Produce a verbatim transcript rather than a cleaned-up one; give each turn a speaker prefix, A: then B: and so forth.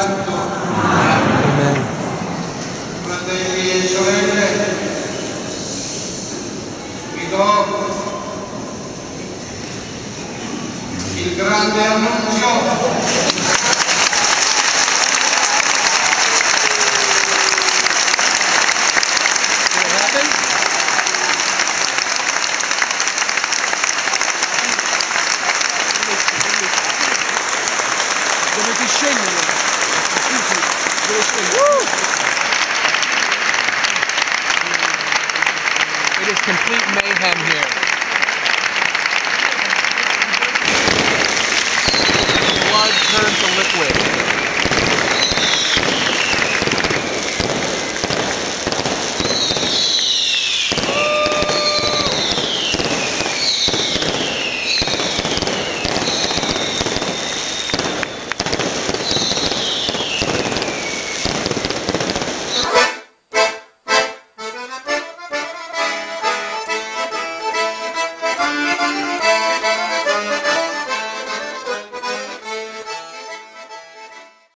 A: Santo.
B: Amen.
A: Fratelli e sorelle, vi do il grande annunzio
B: dove scendono, scusi, dove scendono? It is complete mayhem here. Blood turned to liquid.